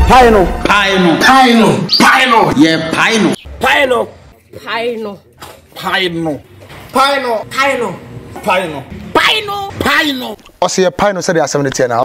Paino. Yeah, Paino. Ose Paino said there's 70 now.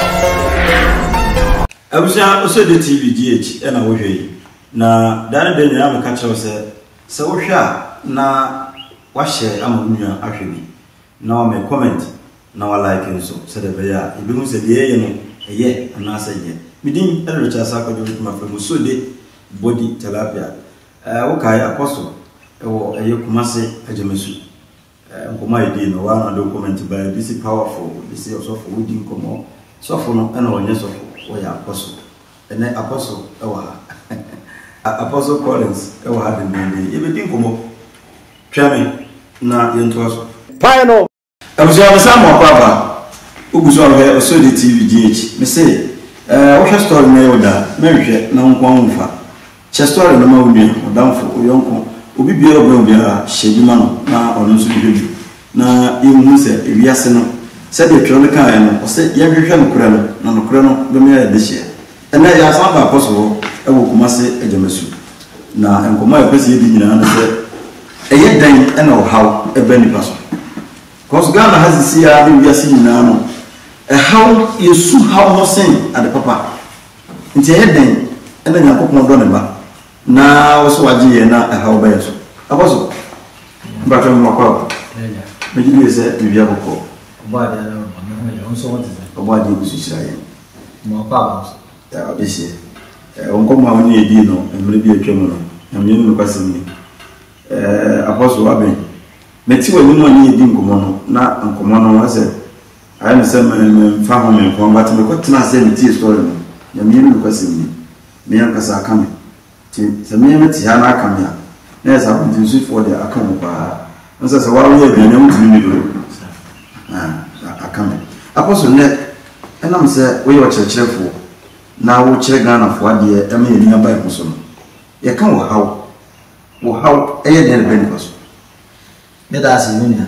Abuja also the TV GH and I will na dana de nyama ka chewo se wo hwa na wa share amunua ahwebi na o me comment na wa like nso se de be ya ibi hu se de ye no eye na se ye midin e recha sa ko de ma famu so de body tilapia wo kai apostle e wo eye kumase ajemesu nkoma ide no wa na do comment by this powerful this is also for wudi nkomo so for no na onye so for ya apostle ene apostle e wa Apostle Collins e wa ha de ndi ebe din komo twame na yento aso Paino. abuja basamo kwaba uguso alwe so de TV GH me say wo hwe story na yoda me hwe na nkwan mfa che story na ma wudi odamfo oyonko obi bia obo bia hyeduma no na ono so hwebi na yemu se ewiase no se de twone kan no se ye hwehwe no kura no na no kura no be me ya de hye ena ya san ba apostle ewo kumase ajemesu na enkoma ya pese yedi nyina na se eye dan ena o haw eba ni paso cause Ghana has this year we are seeing now how yesu how no sen at the papa nti eye dan ena Yakobon do ne ba na wo so waje ye na how ba yeso apostle ba twa mo kwa me di se bi bia boko oba dia na mo so what is oba dia bi su shiraye mo kwa ya obese onkoma woni edi no emre bi atwam no nyame no kwasemi apostle aben meti wani no ni edi nkomo no na nkomo no wase ayi me se me fa ho me ko ngati me ko tena se meti story no nyame no kwasemi me yankasa aka me ti se me meti ha na aka me na esa ko tin su for the aka mo ba nsa se wa wo aduane mu timi do aka me apostle ne enam se wo yo chirechirefo na wo kire Ghana fo ade e ma yeni aba e so no ye kan wo haw eye de be ni so me da asimunya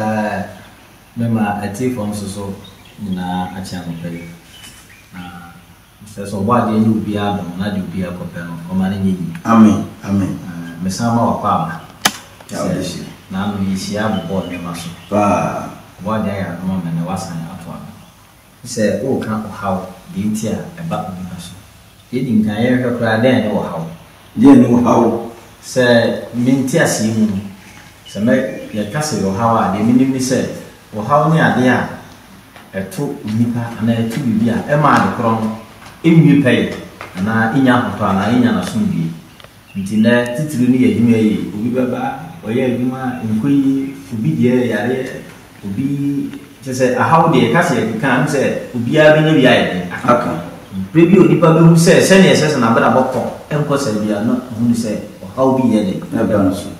me ma ati fo so na achi amopere na se so bo ade ni obi ado na de obi akopere no o ma nyi amen me sama wa pa ya o de shi na no yi shi abo ne ma so ba bo ade ya no me ne wasan ato se o kan o haw di ntia e ba obi so yedi nkan ye hwe kra den ne wo haw ye ni wo haw se minti asimu se me ye kase wo haw a de minim ni se wo haw ni ade a eto nipa ana eto bibia e ma de kron enwi pay ana inya hoto ana inya na sumbi nti na titiri ni ye dwuma yi obi baba oye dwuma nkoyi obi die yare obi se a haw de kase kan se obi a bi na bi aye aka Preview nipa be hu se ne se na bada bokko enko se bia no hu se how bi ye de na ba so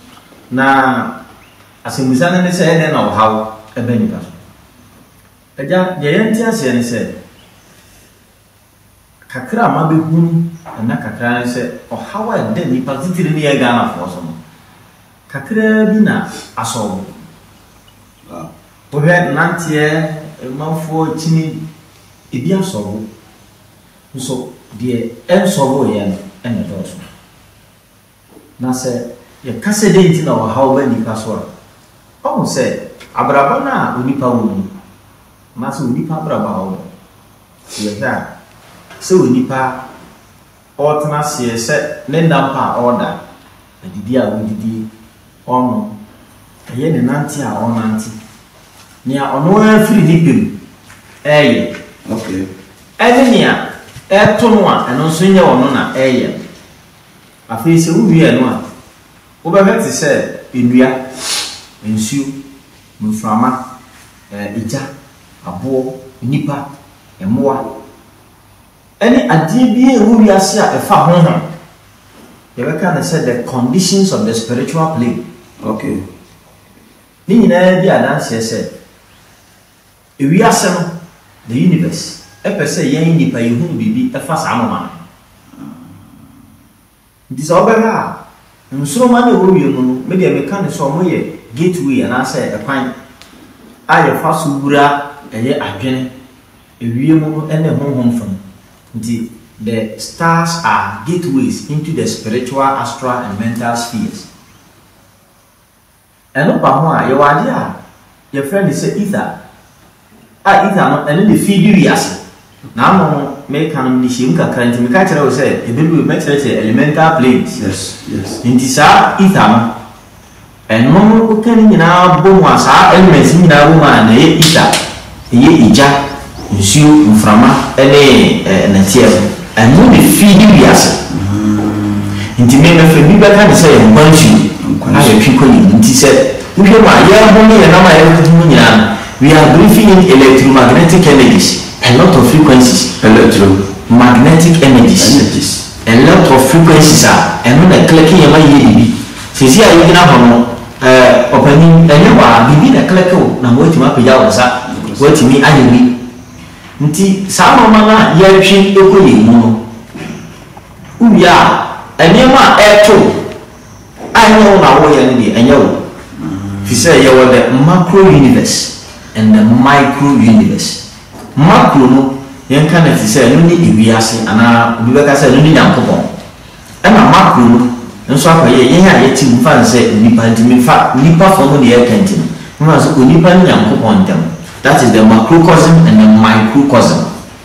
na asemusa ne se ne na how e be nipa so eja ye yenti ase ne se kakra ma be hu na kakra ne se how e de nipa titiri ne ye Ghana fo so no kakra bi na aso bo he nantie manfo chini ebi aso so de enso ye ene doso na se ye kase de nti na wa hawo ba nipa so o se abraba na onipa wo na se onipa abraba hawo ye da se onipa o tena se se ne ndampa order na didi a wo didi ono ye ne nanti a ono nanti ni a ono afiri dipem okay enia etono a eno so nye wono na afi se wuwie no a wo be hwete se enua ensuo mframa ija abo nipa emoa eni ade bi e wuwie ase a efa honhom ye be kan say the conditions of the spiritual plane okay ni nyina bi adanse se ewi ase no the universe epese yen nipa yehu bibi efa samoma ndisa obera nsoro ma na wo wie no me de me kan so mo ye gateway na say ekwan aye fa so bura eye adwene ewie mu no ene honhom fam nti the stars are gateways into the spiritual, astral, and mental spheres. And Opa, your idea, your friend is ether. Ether, and then the feed you yes. Now, make an issue, current catcher will say, a baby will make elemental planes. Yes. In this ether. And no cooking in our boom was our elements in our woman, ether, ija, ensue, inframa, and a tear, and no be feeding yes. Intimate of a big can say, and bunch you, I have people in said, we have my young woman and our we are briefing in electromagnetic energies, a lot of frequencies, electromagnetic energies, a lot of frequencies are, and when I clicking in my EDB, says here you can have opening anywhere, begin a click, now wait to my pajama, wait to me, I will. Nti sama mana ya twi ekoyi mu no uya enema eto anyo na wo ya ni enyo fi say you the macro universe and the micro universe. Macro no yen kan fi say no ni iwiase ana obi beka say no ni Nyankopon ana macro no nso akaye yen ya yeti mu fa say nipa ntimi fa nipa fo no de yakantini mo so nipa ni Nyankopon ntam. That is the macrocosm and the microcosm.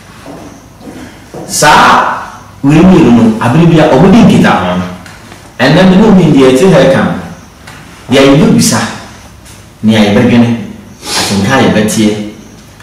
Sa we know abribia obudi kita ho. And then we know in the ether can. Dia ibu bisa. Ni ai bedwene. Atinka ye betie.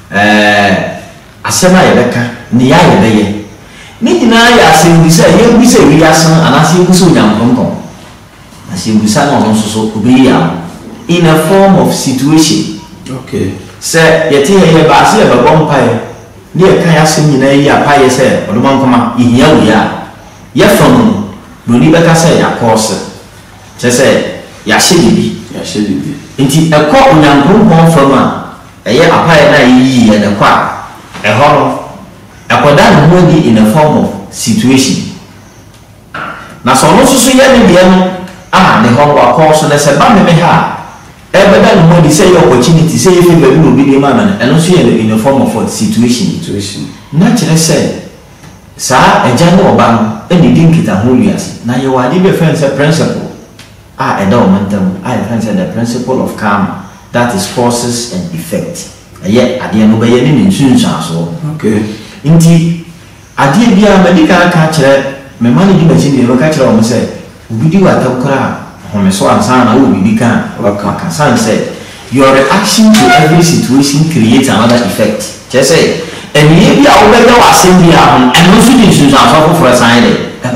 Asema ye beka, ni ya ye beye. Ni nyina ya asem bisa, ye bisa wi asan anase ye bisa Nyankopon. Asem bisa no so obi ya in a form of situation. Okay. Say yeti ye ba se ba bompae ni e kan asem nyina yi apaye se odoman koma ihia wi a ye fam no ni beka se ya course se ya shedibi nti e ko Onyankopon fam a eye apaye na yi ye de kwa e horo e koda no ni in a form of situation na so no so ye ni de no ne horo wa course na se ba me ha every no money say your opportunity say if you will be the man and also in the form of a situation naturally say sa eja no oba no eni din kita ho wiase na ye wade be friend say principle e da o mentam friend say the principle of karma, that is causes and effect eye ade no be ye ni nsunsun aso. Okay. Nti ade bia medical ka kire me manage machine dey ka kire o mo say obi di wa tabkura so ansana wo bibi kan waka san say your reaction to every situation creates another effect. Just say and ye bia wo be wa sen bia and no fit in so for sign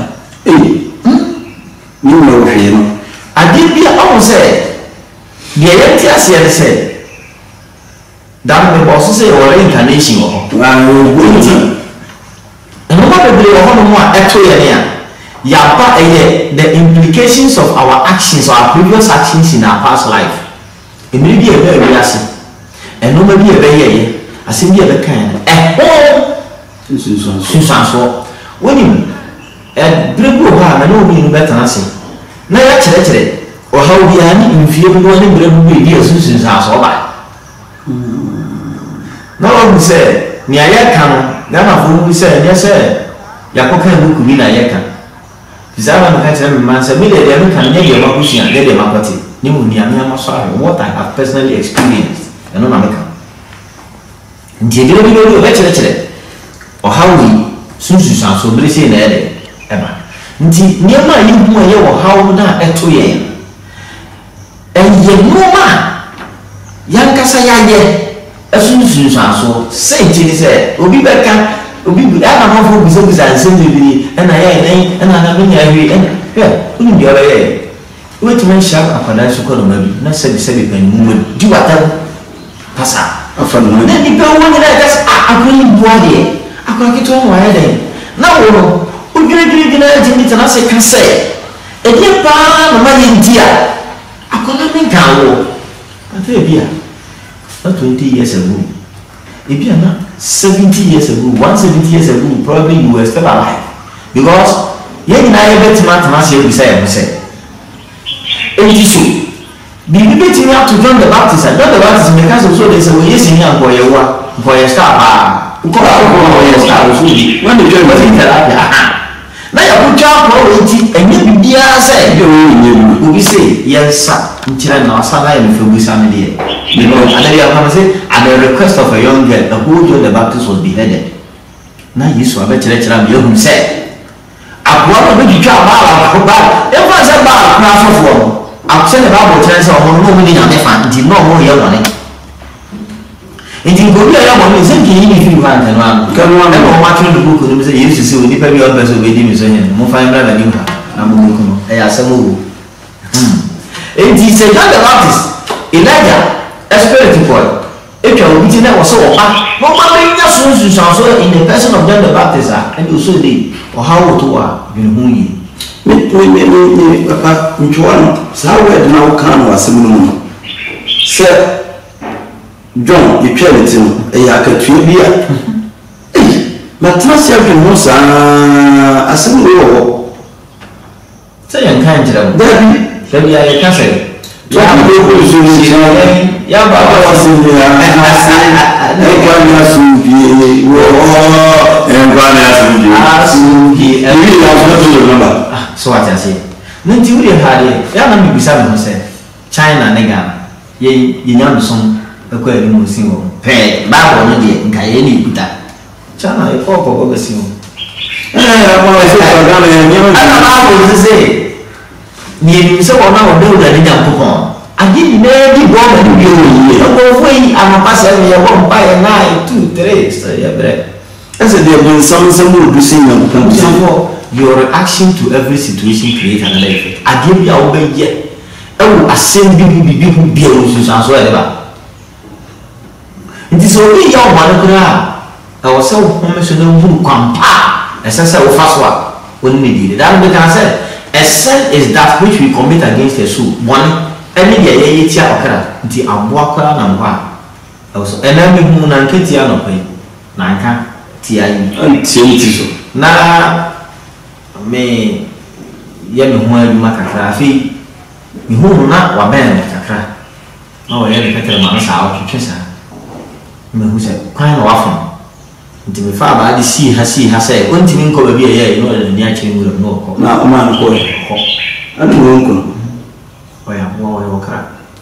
ni no hwe no ade bia o say de ye ti ase ye say dan me boss say your reincarnation wo and no matter the ho no a eto ye ne a yapa the implications of our actions, our previous actions in our past life. Immediately a very assy. And nobody a very I see me a kind. So when you bring and no mean better answer. Now actually, or how we are in fear of one bring ideas since our life. Now we say, near Yakan, Gama we say, yes, sir. Yakokan could be Yakan. Zaba no catch man say me dey can dey your makushi and dey makoti ni mu ni am sorry what I have personally experienced and no na make am nti dey be chere o how we sunsu san so bere say na ede eba nti ni ma yi hu ye wo how na eto ye ye no ma yankasa ya ye sunsu san so say nti say obi beka obi bi ana ma fo biso nsem bibiri na ye na me nya hwe uni bi ora ye wait men sharp akwada so ko no ma bi na sebi kan mu di wata pasa afa no na di pe woni na just akoni buade akoni to wa ye den na wo no ugiri na je ni tana se kan se e di pa na ma ye ndia akona me kan wo ata e bia 20 years ago e bia na 70 years ago, 170 years ago, probably you were still alive. Because you and I bet mathematics you say, and it is true. Be betting up to John the Baptist and John the Baptist because of so they say, well, yes, in your boy, for your star. ko ko ya star so di when you join in therapy na ya ko twa ko enti enye bibia say you know obi say yensa ntira na asala ya mfe obi sa me de you know and then you come say at the request of a young girl the whole John the Baptist was beheaded na Yesu abechire me ehun say akwa no bi twa ba e fa say ba na afofo akse ne ba bo tire say omo no mu ni nyame fa nti no mo ye wone nti gobi ya mo ni say ki ni fi fa ntano kan wa na mo ma tun du ko ni say Yesu say oni pa bi o person we di mi so hen mo fa mbra ba ni ha na mo ko no e ya say mo nti say John the Baptist Elijah spirit boy etwa obi ti na wo so wo pa be nya so in the person of John the Baptist and also dey or how to wa bin hu yi me papa nchwana sa word na wo kan wa asem no mu se John etwaleti no e ya akatue bia ma trust ya bin no sa asem no wo se yan kan jira dabi ya ka say ya ba ko so ni ya ba wa sin ya e kwa na subi wo e kwa na subi e bi ya so to number so what I say nti wuri hade ya na mi bisa me say China ne Ghana ye nyam son e kwa ni mo sin wo pe ba bo no de nka ye ni kuta China e ko be sin wo ba se ko Ghana ye nyam ana ba bo say ni se wona wo de da ni Nyankopon agi ni na di bo ma ni yo ko foi anapasa me ya bo mpa ya 9 2 3 so ya bre as there been some will be seen on your reaction to every situation create another effect agi bi a wo be ye e wo asem bi hu bi e wo susan so e ba nti so bi ya wo ma no kra a wo se wo me so na hu kwampa e se wo fa so a woni ne di that we can say a sin is that which we commit against a soul money any dia ye tia okra nti aboa kwara na mwa also ena me hu na nketia no pai na nka tia yi ti so na me ye me hu aduma kakra afi me hu na wa ben kakra na wa ye kakra ma sa o twetwe sa me hu se kwan na wa fo nti me fa ba di si ha say ontimi nko ba bi ye no ni a kire mu no ko na o ma nko ko adu nko oya wo kra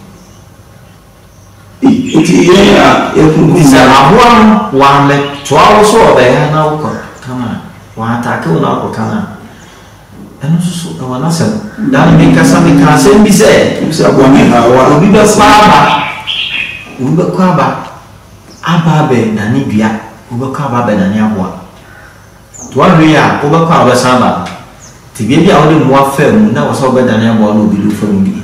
nti ye ya e ku sa aboa wa me twa wo so ba ya na wo ko kama wa ta ke na ko kana eno so wa na se dan me kasa me ka se mbi se aboa me ha wa obi be kwa ba aba be na ni bia ubaka ba be na ni aboa to anwe ya ubaka ba samba ti bia wo de mo afam na wo so be na ni aboa no bi lu fam bi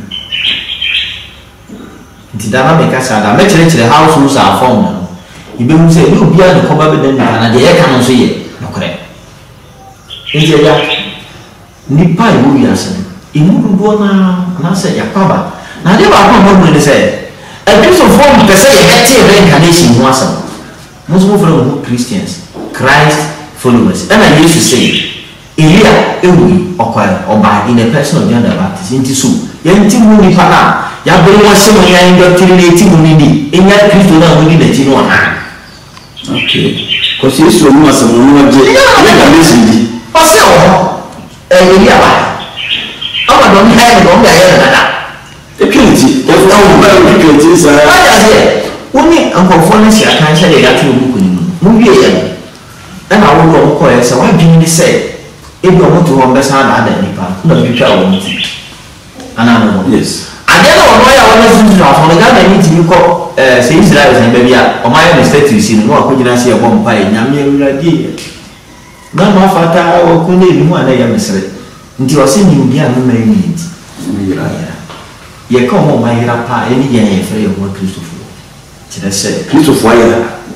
nti dana me kasa da me kire house rules are form no ibe mu se ni obi a de ko ba be na ni na de ye ka no so ye no kore nti ya ni pa iwu ya se imu do na se ya pa ba na de ba ko mo ni se a piece of form pe se ye get reincarnation ho asam Muslim from Christians, Christ followers. And I used to say, Elia, Ewi, Oba, in the person of John the Baptist, into so. Yanti Muni Pana, Yabri was so many indoctrinating Munidi, in that Christo now we need a okay. Because you so much of one What's your Elia? I don't have a the purity of our purity, sir. Woni ankofo na sia kan se de ya tu buku ni mu wie ye na wo wo ko ye se wa bi ni se e bi o to ho be sa da da nipa na bi twa wo ti ana no yes ade na wo ya wo na sin twa fo ga na ni ti ko se Israel se be bia o ma ya mistake si no ko gina se e bo mpa e nyame awurade na ma fata wo ko ne bi mu ana ya mesre nti o se ni obi a no ma yi nti ye ko mo ma yira pa e ni ye ye fere wo Christopher Christopher Wire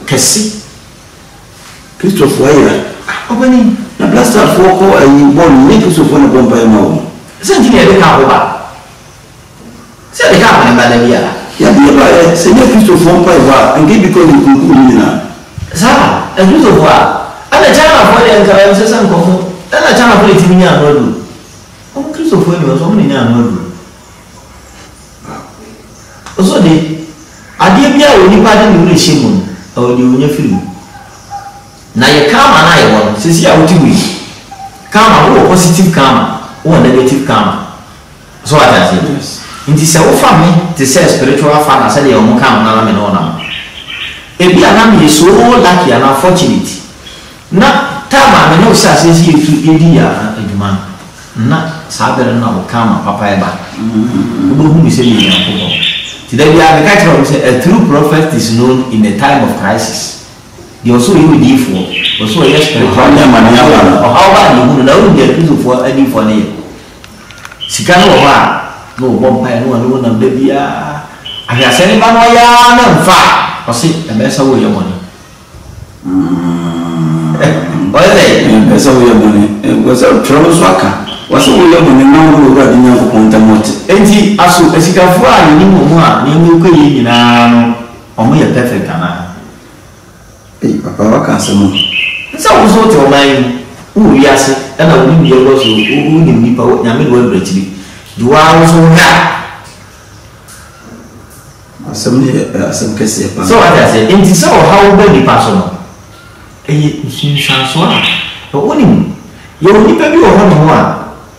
Christopher Wire obani na blaster for ko ayi bon ni Christopher na bomba ya mawo se ndini e ka ho ba se de ka ba na bia ya bia ba se ni Christopher mpa ba ngi because ni kunku ni na sa e Christopher ana chama for de nka se san ko ana chama for ti nya no do o Christopher ni so ni nya no do o so de ade bia oni pa de ni re shimu o de onya firu na ye karma na ye won sisi a wuti wi karma wo positive karma wo negative karma so what I say nti se wo fa me te say spiritual father say ye mo karma na me no na ebi anam ye so lucky and unfortunate na tama me no say sisi edi ya eduma na sabere na wo karma papa e ba wo hu mi say ye na today we have a catch say a true prophet is known in a time of crisis. They also you need for also yes spiritual man ya ba how ba you na we dey do for any for ne sika no ba no bomb pa no na da bia aya se ni ba no ya na mfa o se e be sa wo ye money ole e be sa wo ye money e go sa trouble so aka waso wo ye money na wo ga di nya ko ponta mot enti aso esika fu a ni mo a ni mo ko yi nyina no o mo ye perfect ana papa waka asemo nsa wo so te o man wo wiase na wo ni ye wo so wo ni nipa wo nyame do wa brachiri duwa wo so ha asem ni asem kese pa so what I say enti so how be nipa so no eyi nsinsan so a wo ni ye wo nipa bi wo ho no a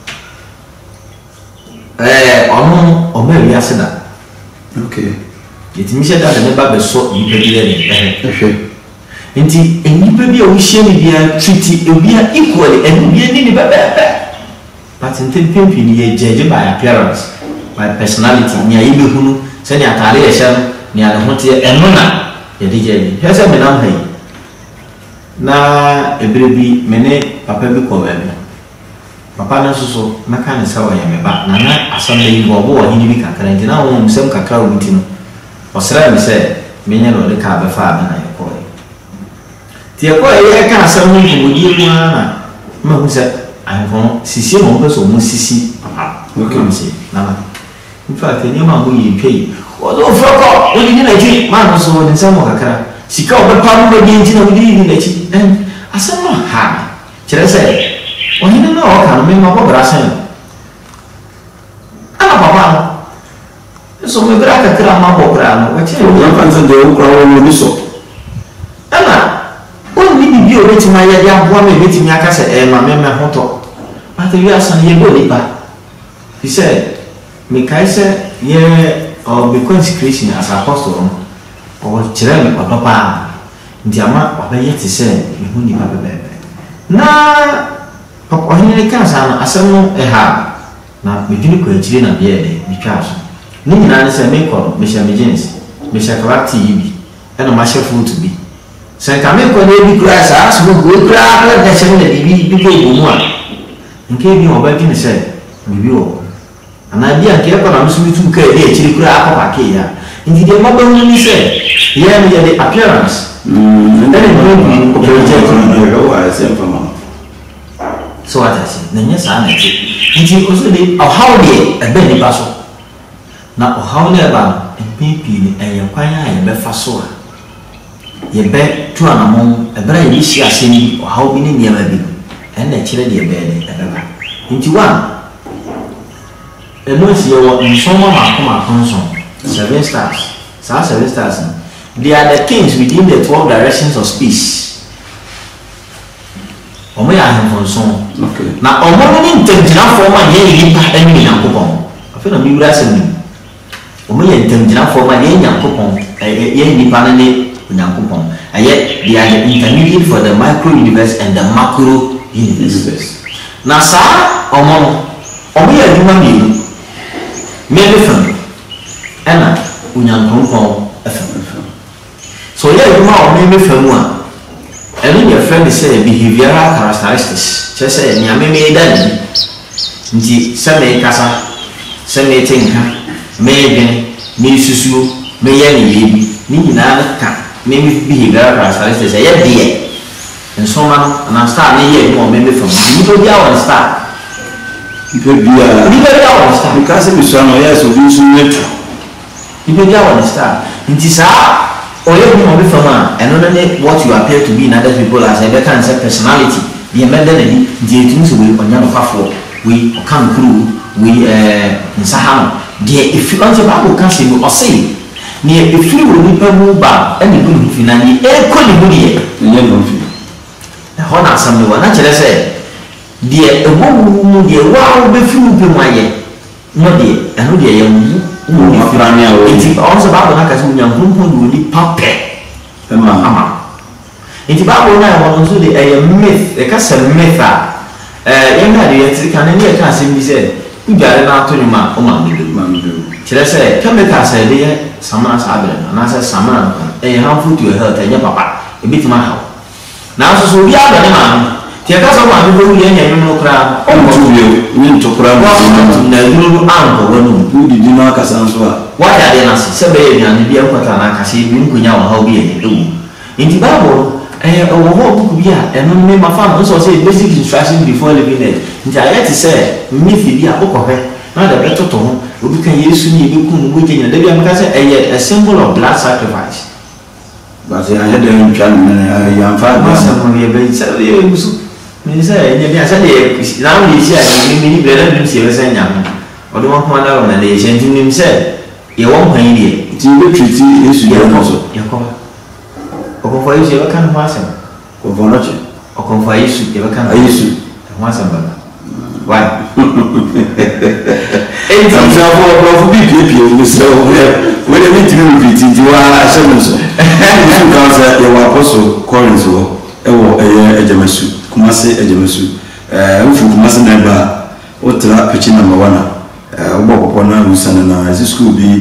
ono o me wiase da okay yetimi she da ne ba be so nipa bi le nti enipa bi a wo hye ni bia treat obi a equally and bi ni bebe but ntem pempi ni ye judge by appearance by personality ni ayi behunu se ni atare ye hye ni ale hote eno na ye de je hese me nam hai na ebrebi mene papa bi ko bebe papa na so meka ne sawa ye me ba na na asam de yibo bo wo hini bi kakra nti na wo msem kakra wo ti no osra mi se menya no de ka be fa na ye ko tie ko ye ka asam ni ko di mu na ma hu se anfon sisi mo pe so mo sisi papa okay mi se na ma in fact ni ma ho yi twe o do froko o ni na twi ma no so ni samo kakra sika o be pa mo be nti na o di ni na chi asam no ha kire se o ni na o ka me ma bo brasen ana papa so me bra kakra ma bo bra no wa che o na panza de o kra o ni so ana ni bi o beti ma ya dia boa me beti mi aka se ma me hoto but you asan ye go lipa he said me kai se ye o be consecration as apostle o kire me papa ndi ama o be yeti se me hu ni papa bebe na papa ni ka sa na asem no ha na me dwuni ko akire na be de mi twa so ni nyina ne se me ko me sha me jeans me sha kwati bi na ma sha fruit bi se kame ko ne bi kura sa so go kura la de se ne bi ko bo mu a nke bi o ba bi ne se bi o ana bi an ke ko na musu tu ka e chiri kura akwa ke ya ndi de ma ba hu ni se ya me de appearance and then no bi ko project ni go wa se fama so what I say na nya sa na ti ndi o so de how de e be ni ba so na o how ne ba pi ni e yan kwan ya be fa so a ye be tu anamon ebra ye shi aseni o hawo bi ne niam bi en na kire de be ne ebeba nti wa eno si ye wo nsoma ma konso 7 stars sa 7 stars they are the kings within the 12 directions of speech omo ya hanfonso okay na omo ni ntemjina forma ye yipa eni yankopon afi na mi wura asemi omo ye ntemjina forma ye yankopon ye nipa ne Nyankopon aye they are the intermediate for the micro universe and the macro universe na sa omo ya duma mi me fam ana Nyankopon fam so ya duma o me fam a any your friend say behavioral characteristics just say nyame me dan nti se me kasa se me tinka me ben me susu me ya ni yebi ni nyina ka maybe behavioral characteristics say yeah there and so man and start na here no maybe from you go be our star you go be our star because we so no yes so we so net you go be our star nti sa o ye no be from and no what you appear to be in other people as a better and personality the embedded in the things we onya no fafo we come through we nsahano the if you want to Bible can say no say ni efiri wo nipa mu ba eni bu ni finani e ko ni bu ni ye no fi asam no na kyerɛ sɛ de ebowu mu de wa wo be fi mu pe mu aye no de ɛno de yɛ mu ni frane a wo enti ɔnso ba na ka sɛ onyankopɔn de oni pape ama enti ba wo na wo nso de ɛyɛ myth e ka sɛ myth a yɛnga de yɛtiri kan ne yɛ ka asɛm bi sɛ udware na ato nyuma o ma mbedu kyerɛ sɛ chemical sɛ de yɛ samana sa abere na sɛ samana ɛyɛ harmful to your health ɛnyɛ papa ebitima ha na so so bi abere ma tia ka so ma bi wo yɛ nyɛ no kra o mo tu bi ni to kra na duro anko wonu udi di na kasa nso a wa ya de na se be yɛ nyane bi akwata na kasa bi nkonya wa ha obi yɛ ewu enti bible wo ho book bi a eno me ma fa no so say basic instruction before living it nti ayet say myth bi a kokɔhwɛ na da betoto ho obi kan yesu ni ebi kun mo genya da bi am ka say a symbol of blood sacrifice but I had them trying ya fa ba sa mo ye be say ye musu me say ye bi asa de na wo ye sia ni ni brother nim se be say nya o do won ko na na ye sia ntim nim say ye won kwan die ti be treat yesu ye ko so yakoba okonfa yesu ye baka no asem okonfa no okonfa yesu ye baka no yesu no asem baba why enti for bi ni so we dey meet me repeat nti wa asem so yesu kan say ye wa apostle Corinth wo e wo eye ejemasu kumase ejemasu ufu kumase na ba o tra pitch number 1 obo na usana na school bi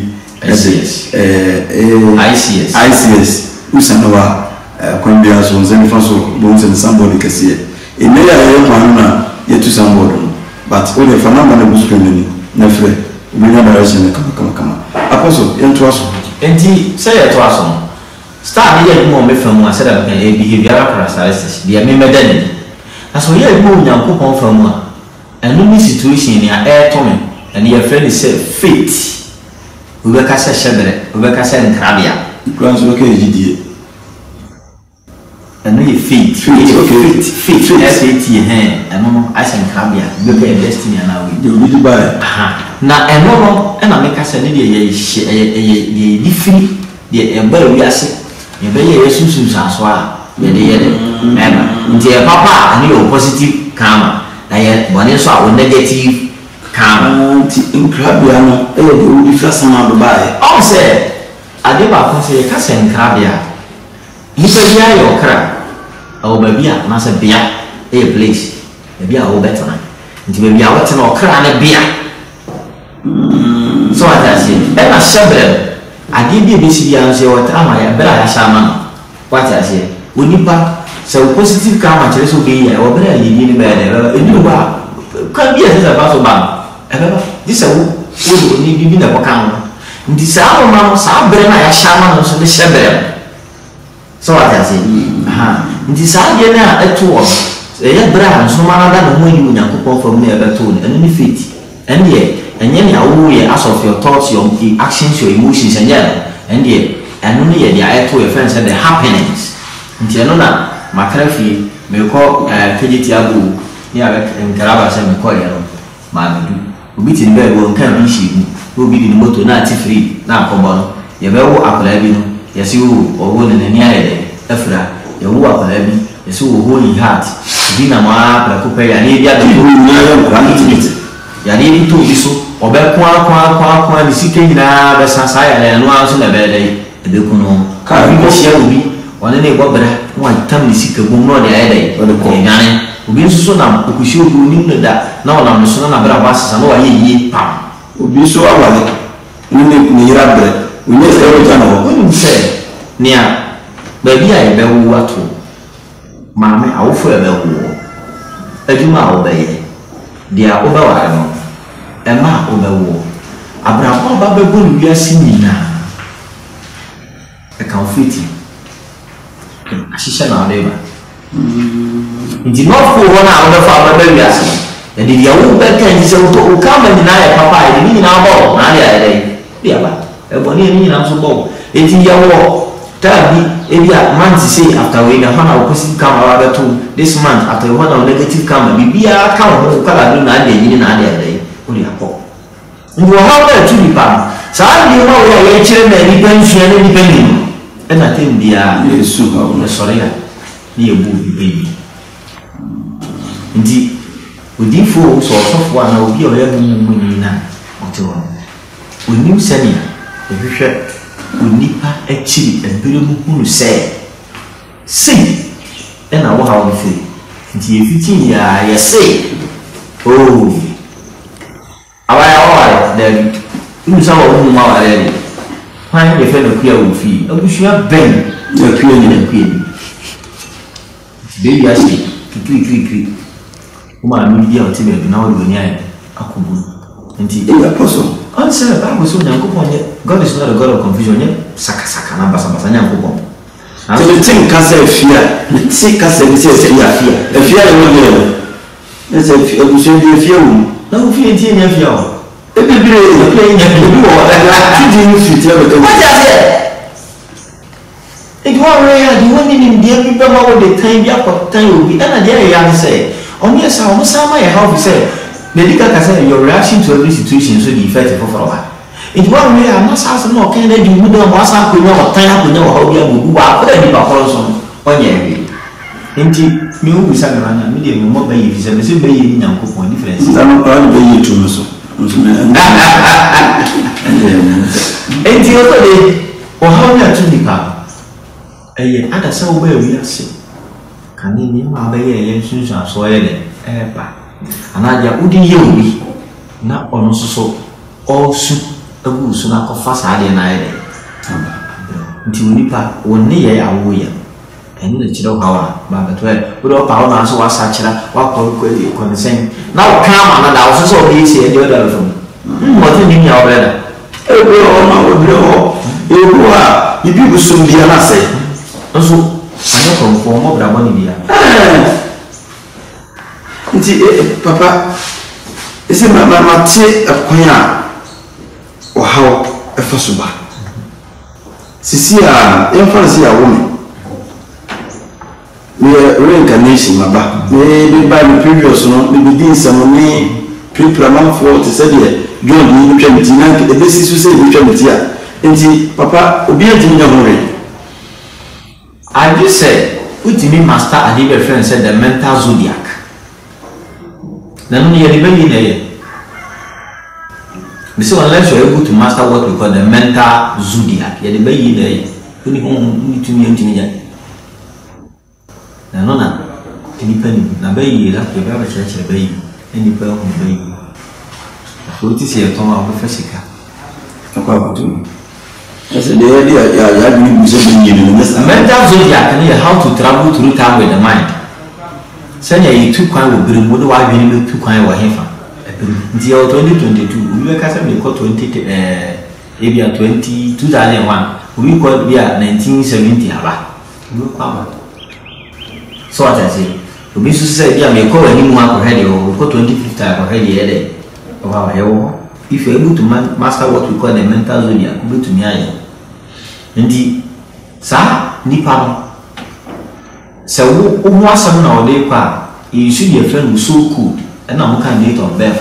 ICS usana wa kwambia so nzeni faso bonse ni somebody kasiye ene ya ye kwa na yetu somebody but all the phenomenon na busu ni na fre we na direction kama apostle yento aso enti say yeto aso star ni ye mo me famu aseda kan e behavioral characteristics dia me medani aso ye mo nyankopon famu a enu ni situation ni a e to me and your friend is faith we ka say shebere we ka say nkrabia plan so ke jidie enu ye faith faith enu I say nkrabia we ka destiny na we de obi dubai na enu no na me ka say ne de ye different de e ba wi ase ye be ye sunsun sanso a ye de mema nti e papa ani o positive karma na ye bone so a negative karma nti nkrabia no e de obi fa sama dubai o se ade ba ko se ka say nkrabia nipa bia ye okra o ba bia na se bia e place e bia o better nti be bia wote na okra na bia so atasi e na shebre ade bi be si bia so wote ama ya bra ya shama no watasi onipa se positive karma chere so be ya o bra ye ni be na e ni ba kan bia se ba so ba e ba this wo ni bibi na ko kan nti sa ma sa bra na ya shama no so de shebre so atasi nti saa ye na eto ye bra nso ma na no mu yi Nyankopon fam na ebeto no enu ni faith ende enye ne awu ye as of your thoughts, your actions, your emotions ende enu ne ye dia eto your friends and the happenings nti enu na makrafi me ko kejiti abu ni aba nkaraba se me ko ye no ma bidu obi tin be wo nkan bi shi mu obi di moto na ati free na akobo no ye be wo akola bi no ye si wo wo ne ni aye afra ye wo akola bi ye si wo holy heart bi na ma pra ko pe ya ni bia do na ya quantity ya ni to biso obe kwa ni sike nyina be sasa ya no anso na be dai ebe kuno ka bi ko share obi wona ne gobra wa tam ni sike bum no de aye dai ko nyane obi nso na okushi obi ni no da na wona no so na bra ba sasa no wa ye pam obi so awale ni yira bre onye se o jana wo ni se nia ba bi aye be wo ato maame awofo ebe wo adwuma obeye dia obawa no ema obewo abrabo ba bebo ni wiase nyina e kan fiti ashisha na leba ndi no fo wona obefa ba wiase e di ya wo be kan ji se o ka ma nyina ya papa e ni nyina bo na ya dai dia ba e bo ni nyina so bo e ti ya wo tabi e bia man ti say after we na hana positive karma ba to this month after we hana negative karma bibia ka wo kala do na de nyina na de dai uri akọ ngo ha ba tuli pa sa di ma wo ya chire na ni ban hia na ni ban ni e na tem dia yesu ha wo sorry ya ni ebu bi Ndi odifo so sofo ana obi o ya mu ni na otewo onim sani ehwehwe onipa akiri ebere mu hunu se ena wo ha wo fi nti efiti ya yese oh awaya then inu sa wo mu ma wa le kwan ye fe no kuya wo fi abusua ben ya kuya ni na kuya ni baby asi kikiri uma no dia o ti be na wo ni ai akubu nti e apostle answer Bible so nyankopon ye God is not a God of confusion ye saka na basa nyankopon so the thing can say fear the thing can say fear e wo ni e say abusua di fear wo na wo fear ti nya fear wo e bibire e nya bi wo ti di ni fit e be what you say it was rare the one in the people what the time be up time will be and there you say on yes how sama ya how say medical can say your reaction to every situation so the effect for over it was rare na sa no can dey do do mo asa ko no time ko no how be abu wa ko dey ba ko so onye wi nti mi wu sa na na mi dey mo ba yi fi se be yi nyankopon difference na no pa be yi tu so nti o to dey o how na tu ni pa eye ada sa wo ba wi ase kan ni ma ba ye sunsun aso ye de ba anaja udi ye wi na ono so osu abu su na ko fa sa de na ye de nti onipa wonni ye awo ye eni na chiro hawa ba beto e wo do pa wo na so wa sa chira wa ko ne sen na wo ka ma na da wo so be isi e de da so mo te ni ya wo da e bo ma wo bi o e bo a ibi bu so bi na se so anya ko mo bra boni bia nti papa ese ma te akonya o hawo e fa so ba sisi a e fa si a wo me reincarnation maba me ba me previous no me be din sam ni pre-plan for to say the God ni twa meti na e be sisu say ni twa meti a nti papa obi antimi nya ho re I just said, ultimate master Adibe friend said the mental zodiac. Then you depend in so unless you're able to master what we call the mental zodiac, you depend in there. Only home to me and Timmy. Nana, depending. Now, baby, that you have a church, a baby, any person, baby. So it is a Tom of Professor. I said, the idea, yeah, mental zodiac and how to travel through time with the mind. Send you 2 coin will bring what do I mean 2 coin or hefa. Until 2022, we were casting the 2001. We call it 1970. So what I say, we used to say, yeah, may call any more already or 2050 already. If you're able to master what we call the mental zodiac, go to me. And sa nipa no se wo asem na o dey kwa you should be a friend who so cool and na mo kan date of birth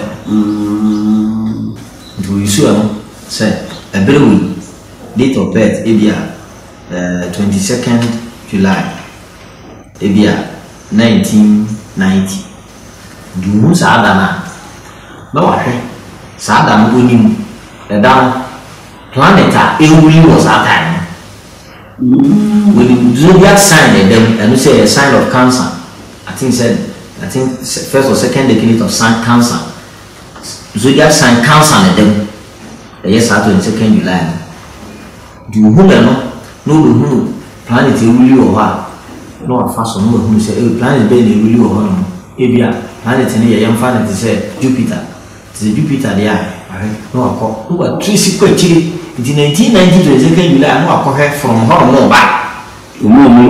do you see am say a very date of birth ebia 22nd July ebia 1990 du sa ada na wa hwe sa ada mo onim e da planet a ewuri was that time. When the zodiac sign and you say a sign of Cancer, I think first or second decade of Cancer. Zodiac sign Cancer and them. Yes, after 22nd July. Do you know? No, the planet really or what? No, a fast no who say planet be really or no. Ebia planet in a young planet say Jupiter. It's a Jupiter there. No, I call. Who are 3 secret chili. In 1990 to the 2nd July, I know I from home more back. And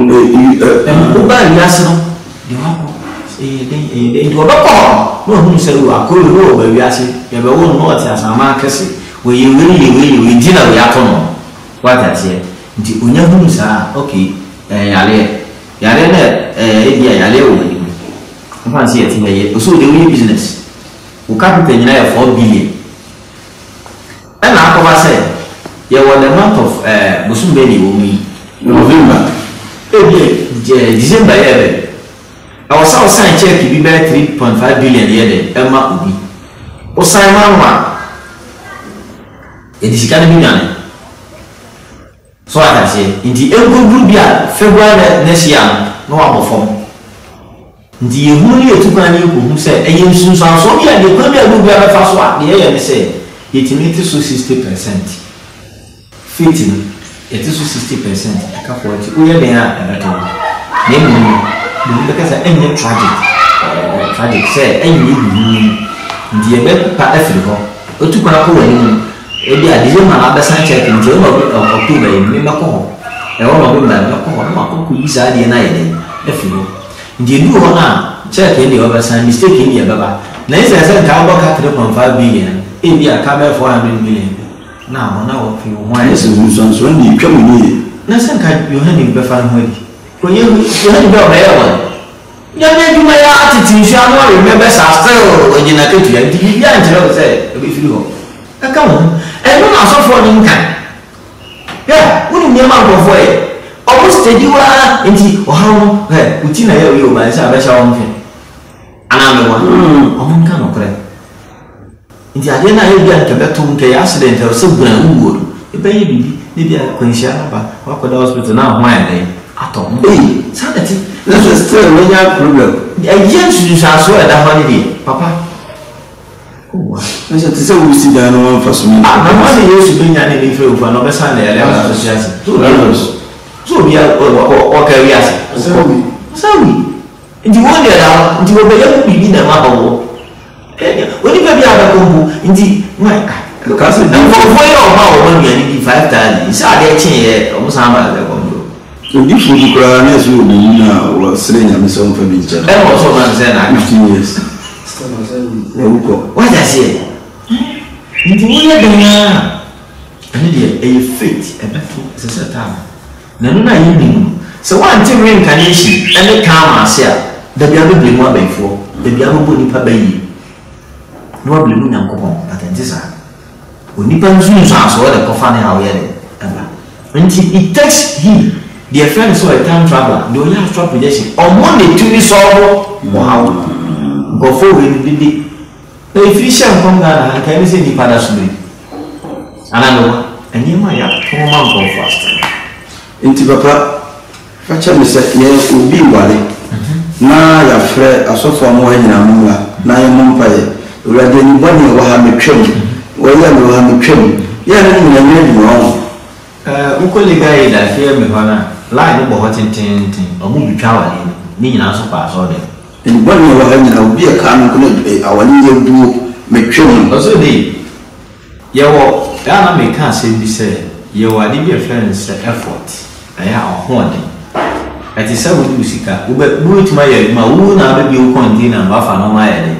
you are no, who said, I could go where we are saying, you have a own note as a market where you really dinner we are on. What I say, the Unyahus are okay, Yale, I can't see it. So the only business who can't pay 4 billion. And I say, there was the month of Musumbeni November, December. I was also sign check to be better 3.5 billion year Emma Ubi. O sign one. It is going to be done. So I say, in the Elgo Group February next year, no other form. The only two man who said, and you soon saw so yeah, the premier will be a fast one. The air say, it is 60%. Fitting, it is 60%. I can't afford it. We are there at all. Namely, because I ain't tragic, say, and you the bed part of the took a ebi adije ma na besan check nje no October mi mako e wo no na mako ku isa de na yede e filo nje du ho na check ndi o besan mistake ndi e baba na isa se ka bo ka 3.5 billion ebi aka be 400 million na mo na wo fi wo an se so ndi twam ni na se ka Yohani be fa no di ko Yohani be o be yawo ya na duma ya atiti sha no remember sa still ojina ketu ya ndi ya njero se e be filo come on, and no matter for the income. Yeah, wouldn't be a man of way. Almost a you are into how, which in a year you by Sabbath. Another one, on can operate. In the idea, you get to better to accident or so grand wood. A baby, maybe a quincia, but what could the hospital now? Why they at all? Hey, sanity. That's still a real problem. A yes, you shall swear that holiday, Papa. I said, "This is we down one for some." Ah, my money used to be an enemy for no better than the association. So we are okay. We are so we. And you wonder now, you will be able to be in a map. When you get the combo, indeed, my cousin, and for your money, I need 5 times. It's a day change, almost a combo. So this would be crying you now, saying I'm so for each other. And also, man, said 15 years. What I say? Into where they are. And a fate, a battle, is a time. None I knew. So one to reincarnation and the karma, sir. The Bible blame one before, the Bible body pay. No blue and coupon, but in this time. When Nippon Zoos ask what the coffin how yet. Until it takes him, dear friend, saw a time traveler, the only have projection. On Monday, 2 weeks old. Wow. Go forward, did the official from Ghana can you say the father's name? Another and you might have 4 months go faster. Into Papa, Fatcher said, yes, will be worried. Now your friend, I saw for more in Amula, now your mumpire, you are doing money or have a trim, or you have a trim. You are doing wrong. Ukulele guy that fear me, Hana, like the Bohatin tin, or movie traveling, meaning also pass all them. And one of them will be a car, our little do make sure. Also, you are make can't say this, you are the friend's effort. I am haunting. At the seven musica, who but my wound, I will be pointing and buffer no my head.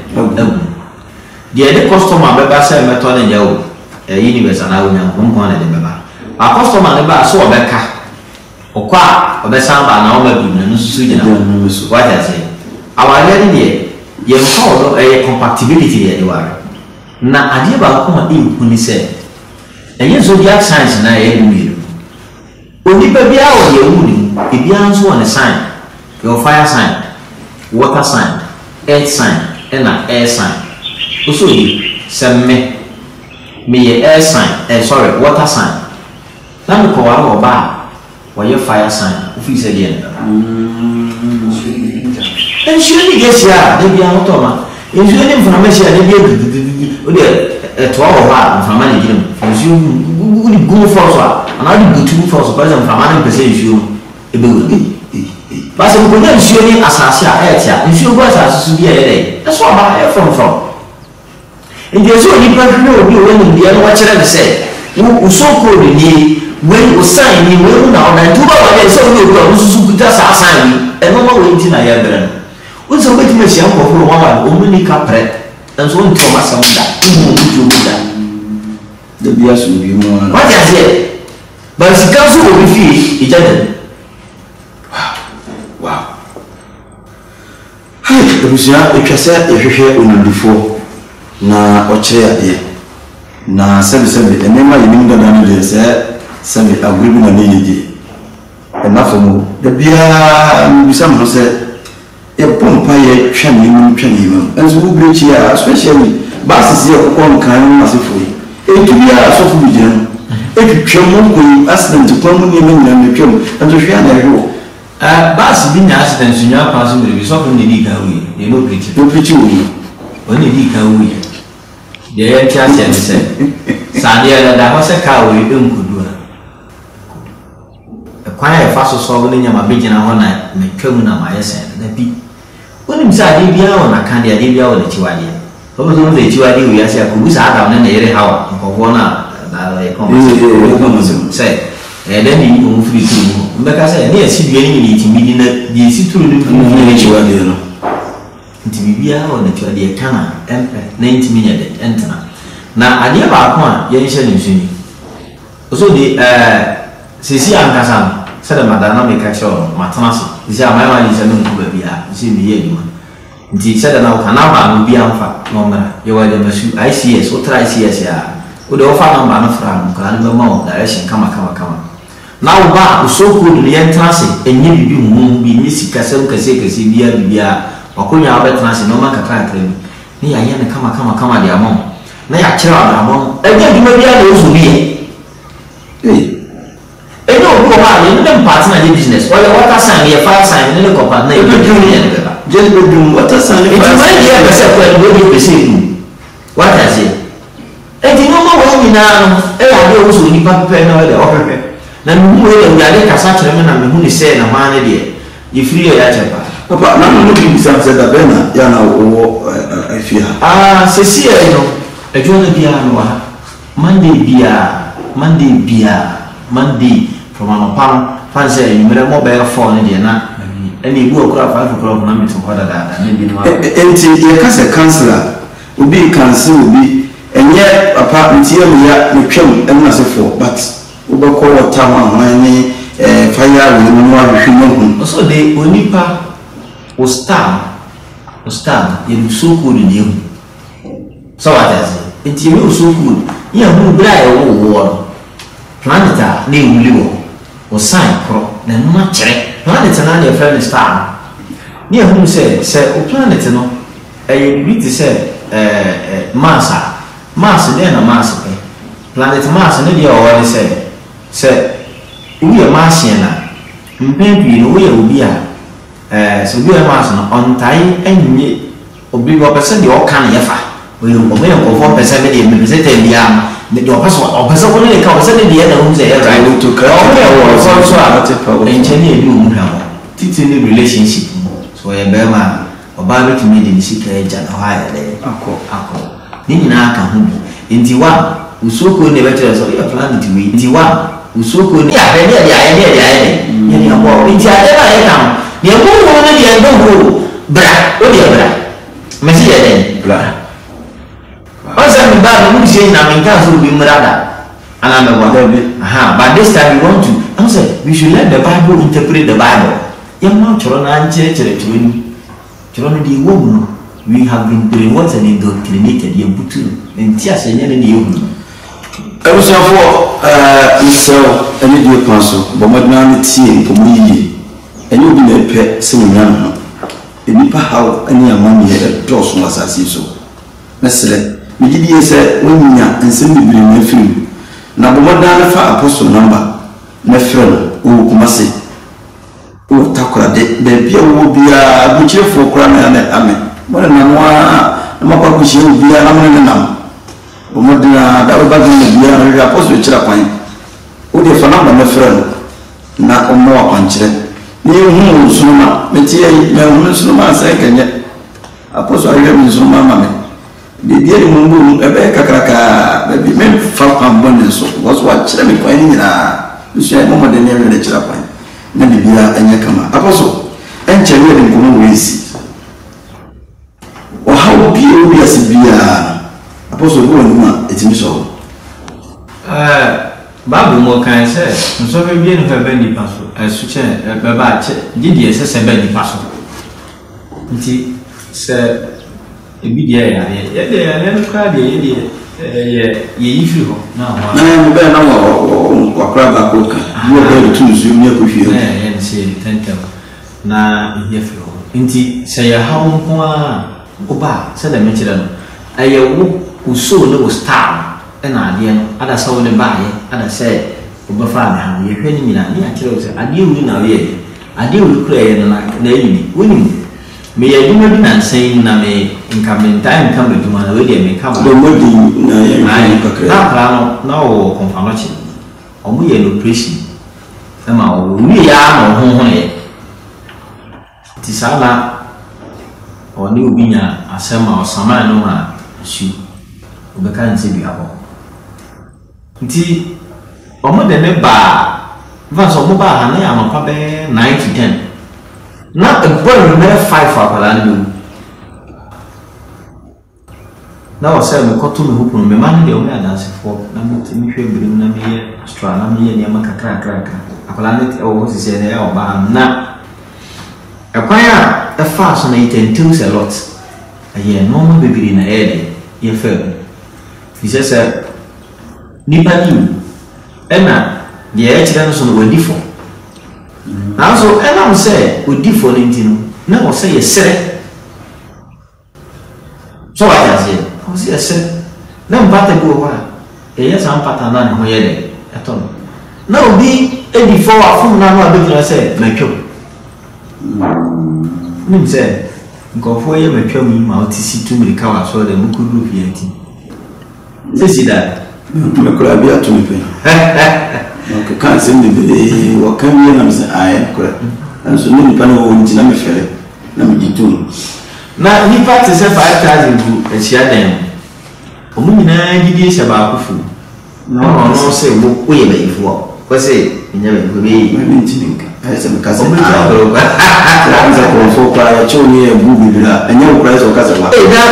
The other customer, Baba said, my toilet yellow, a universe and I will have 1 corner in the Baba. Our customer never saw a becker or quack or the sound by now, no Sweden. What I say. Our lady, you call a compatibility anywhere. Now, I did about him when he said, and yes, zodiac signs and I am you. Only baby hour, you would be answer on a sign, your fire sign, water sign, earth sign, and an air sign. Also, send me air sign, sorry, water sign. Now, the call or bar, or your fire sign, if you said and surely guess ya, they be out of if you any information, they be a 12 hour from managing you would go for and I would go 2 for person from 100% you a building. But some good surely as I say, if you was as to be a day, that's what I have from. And there's only people who be winning the other watcher and say, who so cold in ye when you sign you will now and 2 hours so you go just assign and no more waiting I have. What's a way to make young for 1 only capret and so on Thomas on that. The beers will be more. What I said, but she comes to be free each other. Wow. The Lucia, if you said if you hear on before, na or chair there. Na 7 and never you mean that they said, send it agreement on the enough for more. The beer, some said. a pompa ye twanim and so bridge here, especially buses here on kind massively. It to be a soft region. If you come ask them to come in and to share their role. Bus being accidents in your passing will be something they need away. You know, pretty when they need away. The air chance and said, Sadia, that was a car we don't could do. A quiet fast solving in my vision one night, make coming on my essence. When inside Libya on a candy, I did the Chiwadi. Those are the Chiwadi we are saying, who's out on the area how, of one say, and then you move free to because I near see the enemy meeting the situation to be on the Chiwadi Kana, Emperor, 90 minutes, enter. Now, I never want Yanishan in Sunni. Also, the Sisi and Kazan said, Madame Mikacho, Matanasi. This is my one is a new baby. You see me here, man. He said, now Kanaba will be alpha. No, you are the Monsieur ICS, or try CS. Would offer number from Kanama direction, come. Now, Ba, so good the entrance, and you be Missy Castle Caseka, Bia, or Kunya Betrans, no man can claim. Near Yan, come, the amount. Nay, I child among. Again, you may be able to be. I don't go out in them partner business. Well, what a sign, a fire sign, and a company. Just bedroom, what a sign. It's my dear, when you receive. What I say? And you know what we now, I those who need paper and the opera. Then we are like such a man who is saying a man idea. You free a chapa. Papa, now looking something that Bena, Yana, or I fear. Ah, Cecilia, a jolly piano. Monday from our palm, fancy, you made a mobile phone in the night. And you go across 5 o'clock, number to order that. And your councillor will be council will be, and yet apartment here we are become and massive for, but we call a town when fire will also the Onipa was stand in so good in you. So what does it? It's you so good. You have no blind or war. Planeta name Leo or sign pro, then much planet and your friend star. Near whom say, planet no, a read to say, Mars, then a Mars. Planet Mars, and you already say, we are Martian. Maybe we will be so we are Mars on time and ye, or big up a Sunday or can yafa. We will go 4% maybe visit the your person or person only comes in the other rooms there, right? To engineer you teaching the relationship. So a Burma or Barbie to me in the secret and higher there. Nina can in Tiwa, who so could never tell us of your planet to me. Tiwa, who so could, the idea. You know, it's a never woman, Bra, what do you bra? Messia then, bra. I'm bad, I'm saying I'm in council with Murada. And I'm a one. But this time we want to. I'm saying we should let the Bible interpret the Bible. Young man, Chorona, Chorona, the woman. We have been brainwashed and indoctrinated. You put in tears and any you. I was for myself, a little council, but my name is seeing for me. And you'll be a pet, saying, the Nipa how any money had a dross was as you so. Necessarily. Me did say when you and send me bring me film. Now, what done for apostle number? My friend, who Kumasi. Oh, Takura, the beer will be a butcher for crying and amen. What a mamma, the Mapa Bushi will be a lamb. What that will bag in the beer and the apostle Chapine. Oh, the phenomenon, my friend. Not on more puncher. Near whom Suma, Metia, my Suma second yet. Apostle I have in Suma, mammy. The dear Mungu, a bear cacraca, baby, men far from abundance was what Chemi pointing in a share more than near the Chapine. Maybe be a Yakama. Apostle, and Chemi in common ways. Or how would be as be a apostle woman, it's in so. Babu more can say, and so we begin her bendy passel, as such a babache, did yes, as a bendy passel. He said. Never cried the if now, crab you are going to choose you near with you and say, Tentel. Now, if you Inti saya haun kuma oba sada me kire no aye wo so ne wo star na ade no ada sawo ne baaye ada say oba fa me ha ye hwe ni nyina ni akire wo say ade wu na we ade wu kura ye na yini woni me ye duma bi na nsen na me nka me time kan be duma na we de me ka ba do modi na ye na pra no na wo confirm chi omo ye operation ma wo wi ya no ho ye tisala oni ubinya asema osama no ma su obeka nse bi abo nti omo de ne ba vanso omo ba ha na ya mapa be 9 to 10 na ebo ne 5 akwala ni na o se me koto me hopu no me man de o me adanse fo na me timi hwe birim na me ye astra na me ye ne makakra akwala ne o se se ne o ba na Akwaya a fast on it entails a lot. A year normal baby in a head, ye fell. He says, Nibani, Emma, the H. were different. Now, so Emma say, we differ in Tino. Never say a set. So I said, I see a set. No matter go away. Yes, I'm pattern on here at all. No, be 84 from now, I said, make you. Nim say ngofo ye matwa mi ma otisi tumiri ka wa so de mukuru fianti sisi da me kura bi atumi pe no ka se ndi be wa kan ye na me say aye kura so ni pa no wonti na me fere na me jitum na ni party se 5000 bu e sia den o mu nyina gidi se ba akufu no se wo ye be ifo ko se nya be be me ntinka ese me kase Kwanza kwa kwa ya choni ya bubu bila anya ukuraisa ukaza wa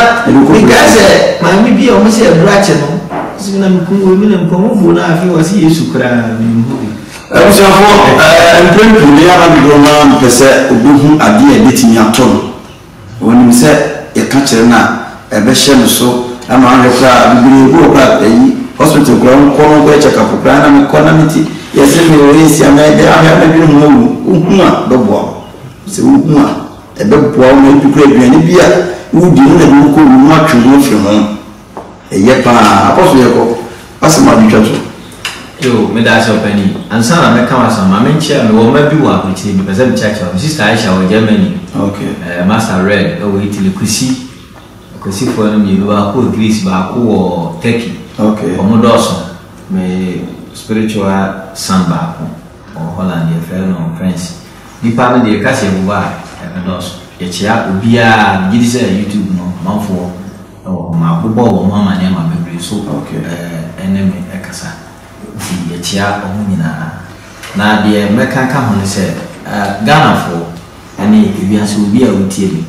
nikaze mami bia o mse brache no sina mkungu mimi mkongo na afi wasi Yesu kra mhubi abusafo mpempu ya ba bigoma mpese obuhu ade e betimi aton woni se e ka kire na e be hye no so ama an rekra bibiri bu okra yi hospital kra nkono ko check up kra na me economic yes me we si amede ahia be bi no hu a dobo se hu a e be bo o na dukura aduane bia wudi no na bi ko wu atwe no fi ho e ye pa aposo ye ko asema bi twato yo me da so pani ansa na me kama sama me nchia me wo ma bi wa ko ti bi pese bi chacha o sister Aisha wo Germany okay master red o we Italy kusi fo no mi ba ko Greece ba ko wo Turkey okay o mo doso me spiritual samba ko Holland ye fe no France ni pa me de ka se bu ba e doso ye chia obia gidi se YouTube no manfo o ma ko bo wo ma ne ma bebre so okay enemy e kasa ye chia o nyina na de meka ka ho ne se Ghana fo ani ebiase obi a wotie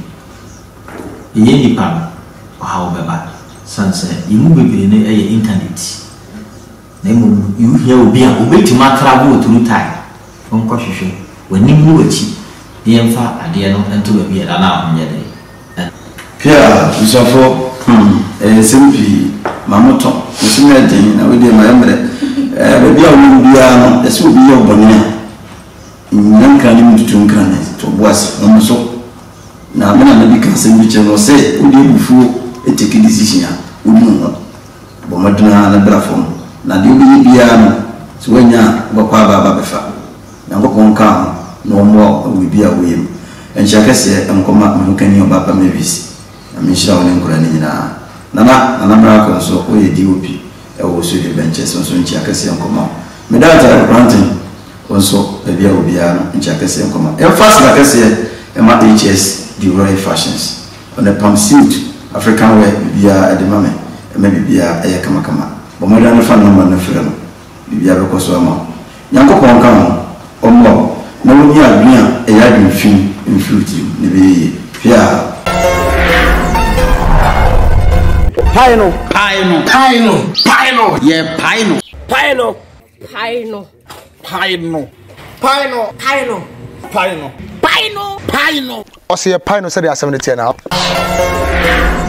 ni ye ni pa o ha obeba sanse imu bebre ne eye internet na mu you hear obi a obeti ma travel through time onko hwehwe wani mu wachi ye mfa ade no ento ba bi da na ahonye de pia usafo simpi mamoto musime den na we de mayamre be bia wo bia no ese obi ye obone nyan kan ni mutun kan to boas no so na mena na bi kan se bi che no se odi bufu eteki decision a odi no bo maduna na brafo na de obi bia no so wanya bokwa baba befa na ngokon kan no mo we bia we yim encha kase emkoma mukani obaba mebisi na mishira woni nkura ni nyina na bra ko so o ye DOP e wo so de benches so nchi akase emkoma medata granting also bia obia no nchi akase emkoma e fast na kase e ma HS the Royal Fashions on the palm suit African wear bia e de mame e ma bia e kama bo mo dan fa no ma na fira no bia be ko so ama yankopon kan omo na woni adua e ya dun fin influtive ne be pia Paino. yeah paino Paino. Ɔsɛ yɛ paino sɛ de asɛm ne tie na.